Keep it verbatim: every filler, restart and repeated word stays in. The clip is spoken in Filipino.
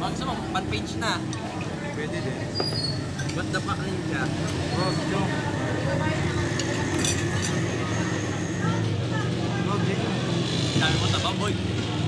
Gusto mo, pan-page na. Pwede din. What the fuck ninja? Oh, joke. Oh, joke. Dami mo taba, boy.